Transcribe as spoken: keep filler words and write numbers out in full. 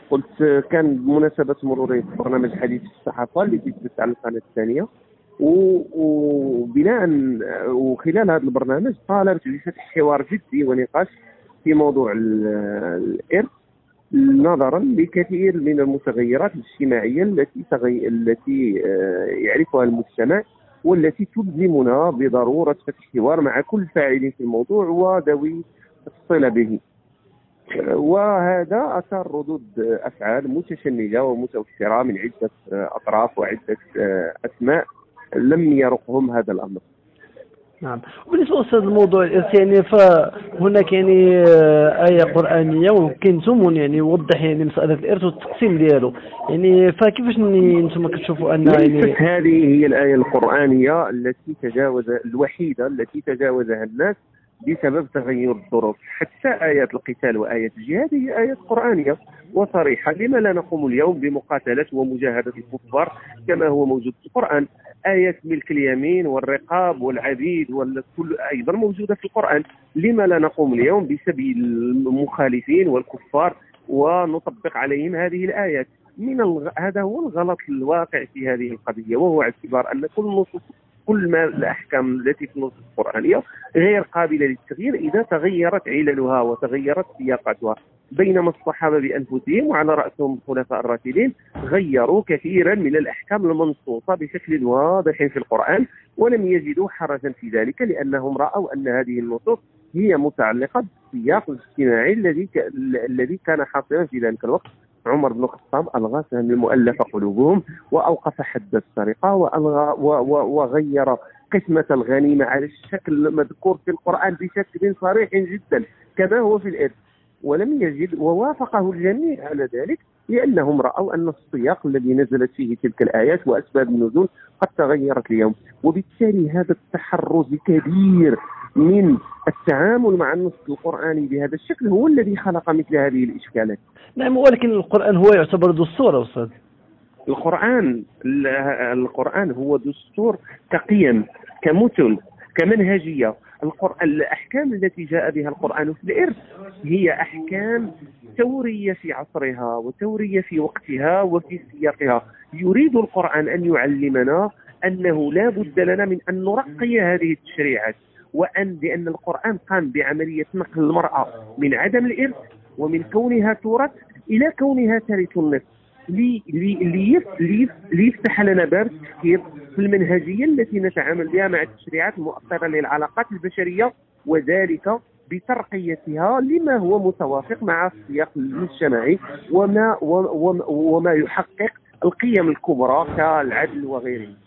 قلت كان بمناسبة مرور برنامج حديث الصحافة اللي تجدت على القناة الثانية، و- وبناء وخلال هذا البرنامج طالبت بفتح حوار جدي ونقاش في موضوع ال- الإرث، نظرا لكثير من المتغيرات الاجتماعية التي تغي... التي آه، يعرفها المجتمع، والتي تلزمنا بضرورة فتح حوار مع كل فاعل في الموضوع وذوي الصلة به. وهذا أثار ردود أفعال متشنجة ومتوترة من عدة أطراف وعدة أسماء لم يرقهم هذا الأمر. نعم. وبالنسبة أستاذ الموضوع الإرث يعني فهناك يعني آه، آية قرآنية وكنتم يعني يوضح يعني مسألة الإرث والتقسيم ديالو، يعني فكيفاش أنتم كتشوفوا أن يعني ليست هذه هي الآية القرآنية التي تجاوز الوحيدة التي تجاوزها الناس بسبب تغير الظروف. حتى آيات القتال وآيات الجهاد هي آيات قرآنية وصريحة. لما لا نقوم اليوم بمقاتلة ومجاهدة الكفار كما هو موجود في القرآن؟ آيات ملك اليمين والرقاب والعبيد والكل أيضا موجودة في القرآن. لما لا نقوم اليوم بسبي المخالفين والكفار ونطبق عليهم هذه الآيات؟ من الغ... هذا هو الغلط الواقع في هذه القضية، وهو اعتبار أن كل نصوص كل ما الأحكام التي في النصوص القرآنية غير قابلة للتغيير إذا تغيرت عللها وتغيرت سياقاتها. بينما الصحابة بأنفسهم وعلى رأسهم الخلفاء الراشدين غيروا كثيرا من الأحكام المنصوصة بشكل واضح في القرآن، ولم يجدوا حرجا في ذلك لأنهم رأوا أن هذه النصوص هي متعلقة بالسياق الاجتماعي الذي ك... الذي كان حاصلا في ذلك الوقت. عمر بن الخطاب ألغى سهم المؤلف قلوبهم، وأوقف حد السرقة، وألغى و... و... وغير قسمة الغنيمة على الشكل المذكور في القرآن بشكل صريح جدا كما هو في الإرث، ولم يجد ووافقه الجميع على ذلك لأنهم رأوا أن السياق الذي نزلت فيه تلك الآيات وأسباب النزول قد تغيرت اليوم. وبالتالي هذا التحرز الكبير من التعامل مع النص القرآني بهذا الشكل هو الذي خلق مثل هذه الإشكالات. نعم، ولكن القرآن هو يعتبر دستور أستاذ. القرآن القرآن هو دستور كقيم، كمثل، كمنهجية. القرآن الأحكام التي جاء بها القرآن في الإرث هي أحكام ثورية في عصرها وثورية في وقتها وفي سياقها. يريد القرآن أن يعلمنا أنه لا بد لنا من أن نرقي هذه التشريعات، وأن لأن القرآن قام بعملية نقل المرأة من عدم الإرث ومن كونها تورث إلى كونها ترث النصف، لي لي لي ليفتح لنا باب التفكير في المنهجية التي نتعامل بها مع التشريعات المؤثرة للعلاقات البشرية، وذلك بترقيتها لما هو متوافق مع السياق المجتمعي وما وما, وما يحقق القيم الكبرى كالعدل وغيره.